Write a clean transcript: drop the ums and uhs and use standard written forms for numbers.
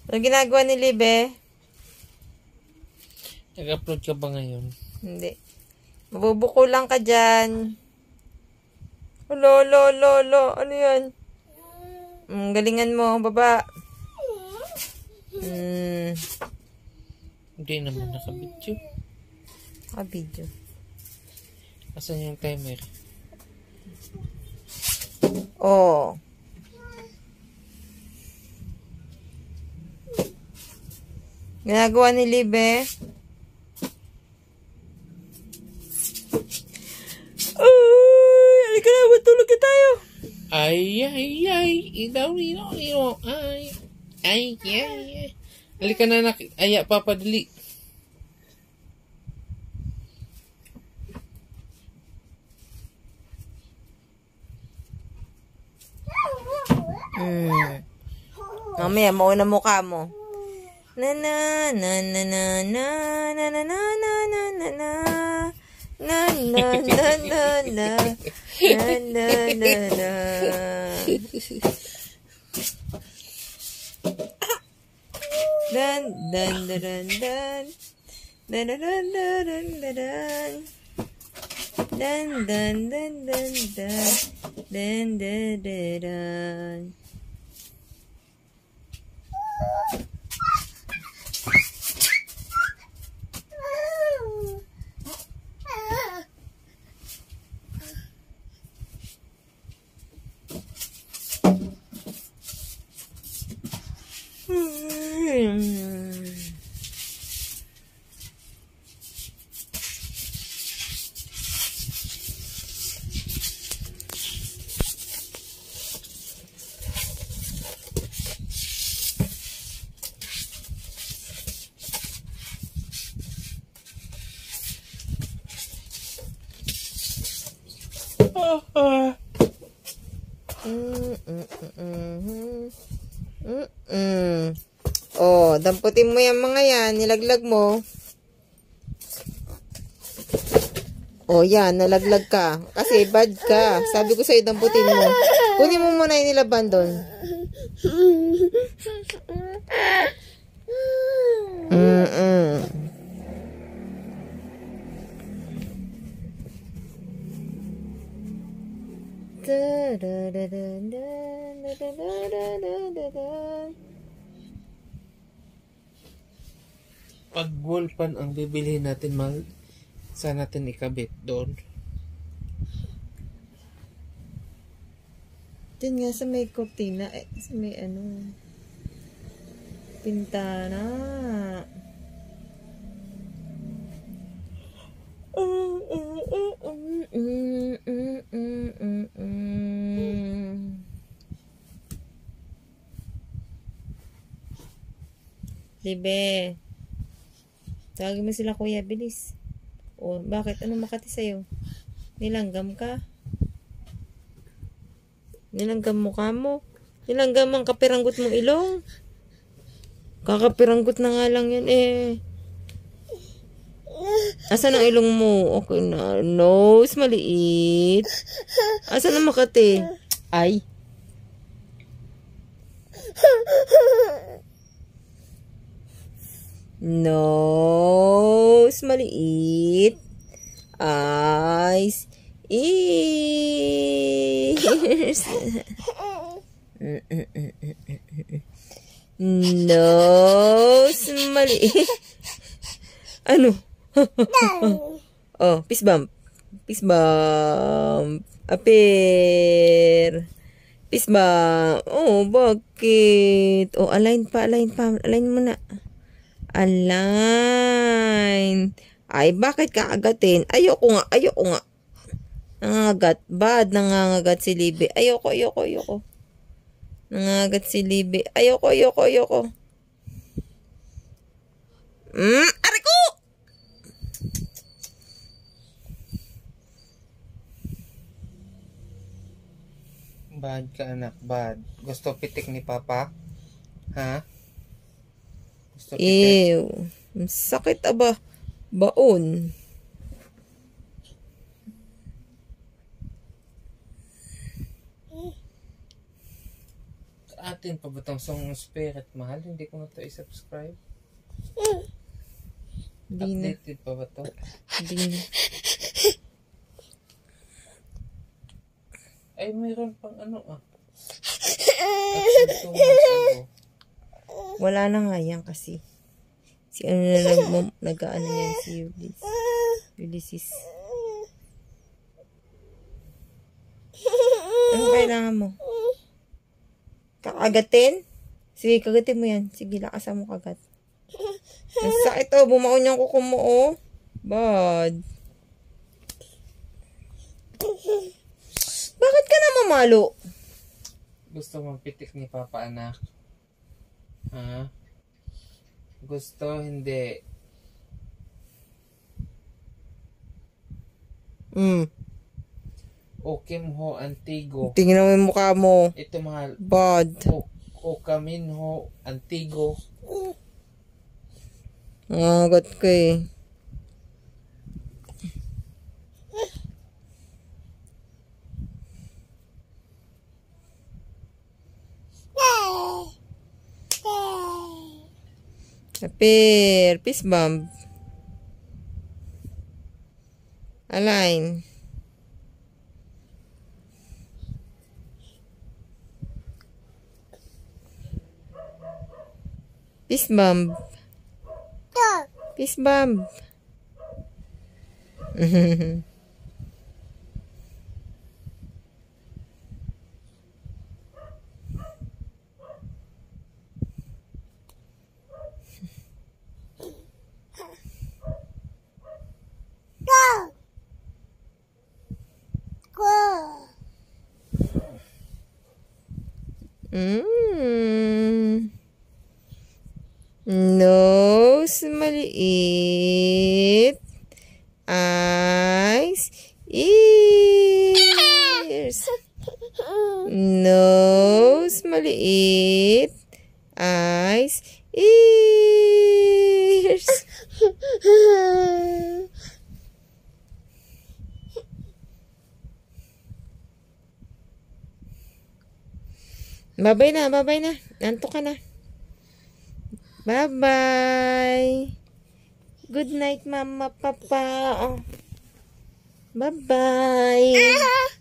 Ano ginagawa ni Libe? Nag-upload ka ba ngayon? Hindi. Mabubuko lang ka dyan. Lo. Ano yan? Galingan mo. Baba. Hindi naman nakabidyo. Nakabidyo. Asan yung timer? Oh. Ginagawa ni Libe. Ay, halika na, matulog na tayo. Ay. Halika na, anak. Aya, papadali. Mamaya, mauna mukha mo. Na na na na na na na na na na na na na na na na na na na. Dan dan dan dan dan dan dan dan dan dan dan dan dan dan. Oh, damputin mo yung mga yan, nilaglag mo. Oh, yan, nalaglag ka. Kasi bad ka. Sabi ko sa'yo, damputin mo. Kunin mo muna yung nilaban doon. Pag wall pan ang bibilihin natin, saan natin ikabit doon? Diyan nga sa may kortina, sa may pintana. Libe. Tawagin mo sila kuya, bilis. O, bakit? Ano makati sa'yo? Nilanggam ka? Nilanggam mo ka mo? Nilanggam ang kapiranggot mong ilong? Kakapiranggot na nga lang yan eh. Asan ang ilong mo? Okay na. Nose, maliit. Asan ang makati? Ay. Nose, maliit. Eyes, ears. Nose, maliit. Ano? Oh, fist bump. Fist bump. Appear. Fist bump. Oh, bakit? Oh, align pa. Align mo na. Align. Ay, bakit kaagatin? Ayoko nga. Nangangagat. Bad, nangangagat si Libe. Ayoko. Nangangagat si Libe. Ayoko. Aray ko! Bad ka, anak. Bad. Gusto pitik ni Papa? Ha? Gusto pitik? Ew. Sakit aba. Baon. Atin pa ba itong Song Spirit, mahal? Hindi ko na ito i-subscribe. Hindi na. Updated pa ba ito? Hindi na. Ay, mayroon pang ano Actually, 2 months ago. Wala na nga yan kasi. Si ano na nag-ano yan si Ulysses. Ano kailangan mo? Kakagatin? Sige, kagatin mo yan. Sige, lakasan mo kagat. Ang sakit oh. Bumaon yung kuko mo oh. Bad. Bakit ka na mamalo? Gusto mong pitik ni Papa, anak? Ha? Gusto, hindi. Okim ho, antigo. Tingnan mo yung mukha mo. Ito, mahal. Bad. Okamin ho, antigo. Nangagat ka eh. Kapir. Peace bomb. Align. Peace bomb. Peace bomb. Nose maliit. Eyes. Ears. Nose maliit. Eyes. Ears. Babay na, babay na. Nantok ka na. Bye-bye. Good night, Mama, Papa. Bye-bye.